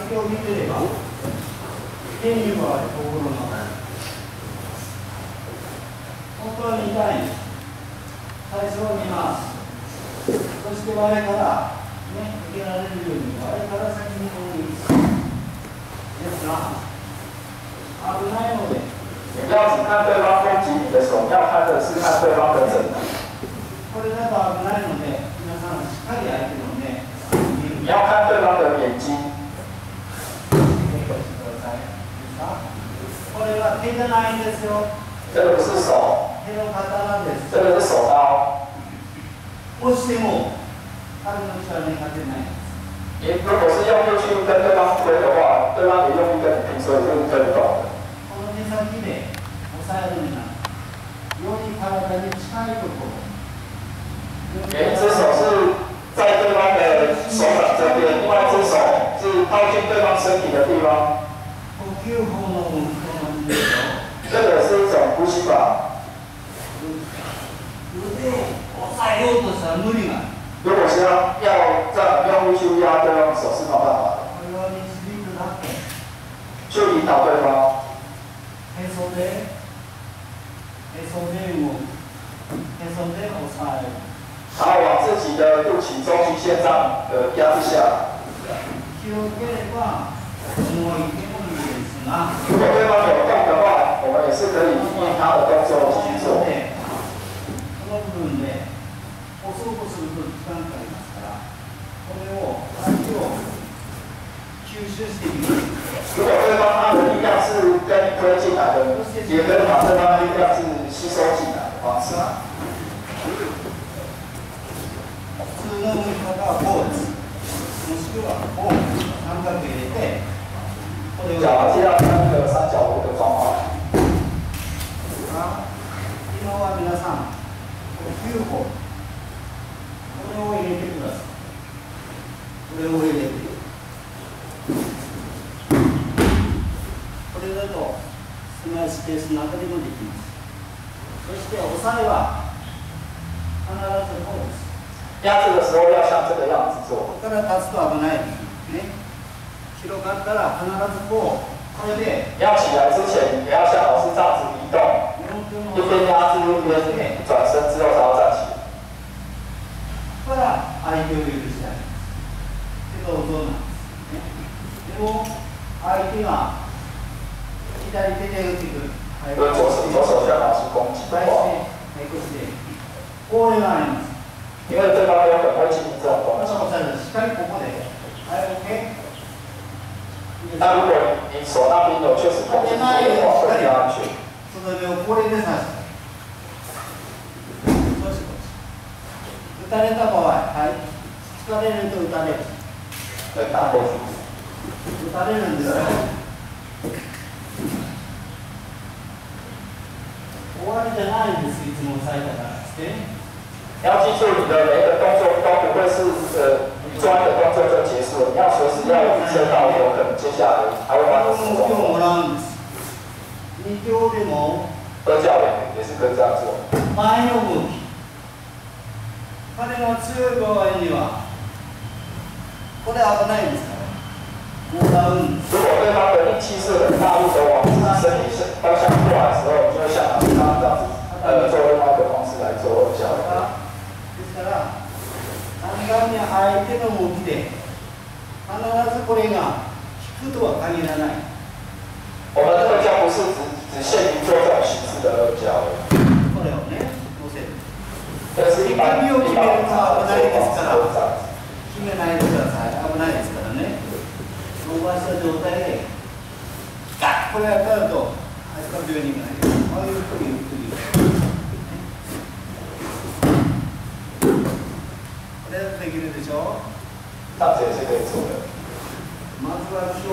先を見てれば、変異は心の中に。本当に痛いんです。最初を見ます。そして我から受けられるように、我から先にこうですが、危ないので。 不要只看对方攻击你的手，要看的是看对方的整体。 これだと危ないので、皆さんしっかり相手の目、 你要看对方的眼睛。 これは手じゃないんですよ。 这个不是手， 手の刀です。 这个是手刀。 押しても彼の力に勝てない。 你如果是用力去跟对方推的话，对方也用力跟你拼，所以就是推不动的。 この手先で押さえるには、より体に近いところ。 一只手是在对方的手掌这边，另外一只手是靠近对方身体的地方。 呼吸法の運動なんですよ。 这个是一种呼吸法。 腕を押さえようとしたら無理がある。 如果是要这样用力去压对方手是没有办法的。 これは導くだけ。 去引导对方。 へそで動く。へそで押さえる。 然后往自己的肚脐中极线上压制下来。 気をつければ重い手もいいですが、 如果对方有动的话，我们也是可以依他的动作去做。 この部分で押そうとすると時間かかりますから、これを相手を吸収していきます。 如果对方他的力量是跟你推进来的，也可以把对方的力量是吸收進来的方式。 普通の動き方はこうです。もしくはこう三角入れて、これを脚这样三个三角的一个状况。 今は皆さん、9歩、これを入れてください。これを入れて。これだと狭いスペースの中でもできます。そして押さえは必ずこうです。 压制的时候要像这个样子做。 ここから立つと危ないですね。広がったら必ずこう、これで要起来之前，也要像老师这样子移动，一边压制一边转身之后才要站起来。 から相手を許してあげます。手が音なんですね。でも相手が左手で打ってくる。 左手向老师攻击的话， これがあります。 因为对方有可能会进行这种攻击。 しっかりここで。はい、OK。 那如果你手那边有确实攻击的话，会比较安全。 それをこれで刺して。打たれた場合、はい。疲れると打たれる。打たれるんですよ。終わりじゃないんです、いつも押さえたからですね。 要记住，你的每一个动作都不会是你做完一个动作就结束了，你要随时要预测到有可能接下来还会发生什么状况。 もらうんです。2秒でも二教练也是可以这样做。 前の動き。彼が強い場合にはこれ危ないですから。もらうんです。 如果对方的力气是很大力的往自己身体方向过来的时候，就会像刚刚这样子做另外一个方式来做二教练。 ですから、単眼に相手の動きで必ずこれが効くとは限らない。 我们二教不是只限于做这种形式的二教。 これをね、乗せる。 但是一般痛みを決めるのは危ないですから、 決決めないでください。危ないですからね。伸ばした状態で、ガッこれやったらと、足の病人がない。ああいうふうにゆっくり。これだとできるでしょ。 这样子也是可以做的。 まずは